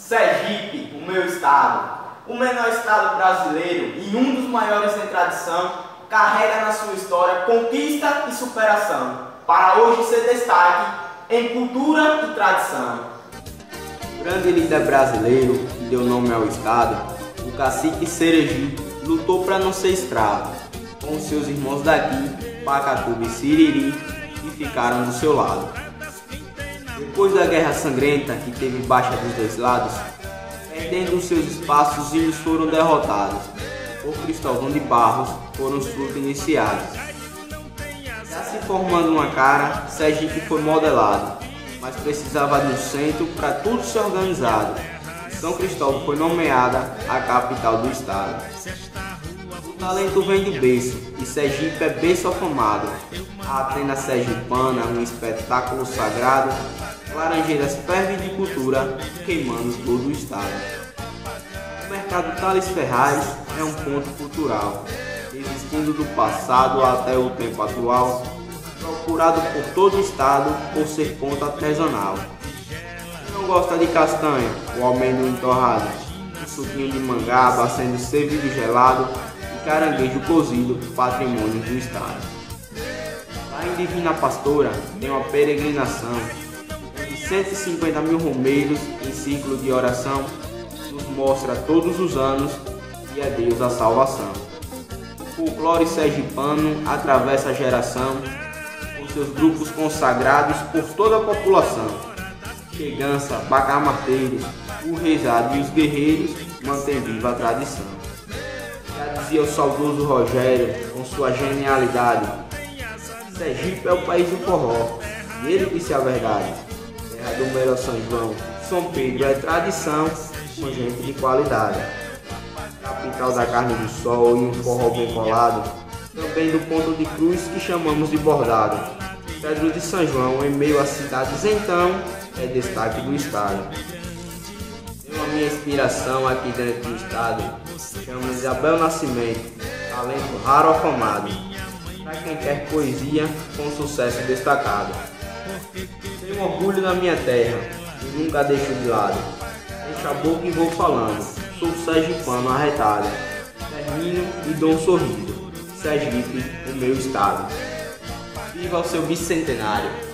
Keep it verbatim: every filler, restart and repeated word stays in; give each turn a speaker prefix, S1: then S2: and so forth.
S1: Sergipe, o meu estado, o menor estado brasileiro e um dos maiores em tradição, carrega na sua história conquista e superação, para hoje ser destaque em cultura e tradição.
S2: O grande líder brasileiro que deu nome ao estado, o cacique Sergipe, lutou para não ser escravo, com seus irmãos daqui, Pacatuba e Siriri, que ficaram do seu lado. Depois da guerra sangrenta, que teve baixa dos dois lados, perdendo seus espaços, os índios foram derrotados. Por Cristóvão de Barros foram os frutos iniciados. Já se formando uma cara, Sergipe foi modelado, mas precisava de um centro para tudo ser organizado. São Cristóvão foi nomeada a capital do estado. O talento vem de berço, e Sergipe é berço afamado. A Atena Sergipana, um espetáculo sagrado, Laranjeiras ferve de cultura, queimando todo o estado. O mercado Thales Ferraz é um ponto cultural, existindo do passado até o tempo atual, procurado por todo o estado por ser ponto artesanal. Quem não gosta de castanha, o amendoim torrado, o suquinho de mangaba sendo servido gelado e caranguejo cozido, patrimônio do estado. Lá em Divina Pastora tem uma peregrinação de cento e cinquenta mil romeiros em círculo de oração, nos mostra todos os anos que é Deus a salvação. O folclore sergipano atravessa a geração, com seus grupos consagrados por toda a população. Chegança, bacamarteiros, o rezado e os guerreiros mantêm viva a tradição. Já dizia o saudoso Rogério, com sua genialidade: Sergipe é o país do forró, e ele disse a verdade. Terra do melhor São João, São Pedro é tradição, com gente de qualidade. Capital da carne do sol e um forró bem colado, também do ponto de cruz que chamamos de bordado. Pedro de São João, em meio às cidades, então, é destaque do estado. Tenho a minha inspiração aqui dentro do estado, chamo Isabel Nascimento, talento raro afamado, para quem quer poesia com sucesso destacado. Tenho orgulho na minha terra e nunca deixo de lado. Deixo a boca e vou falando, sou sergipano arretado. Termino e dou um sorriso, Sergipe, o meu estado. Viva o seu bicentenário!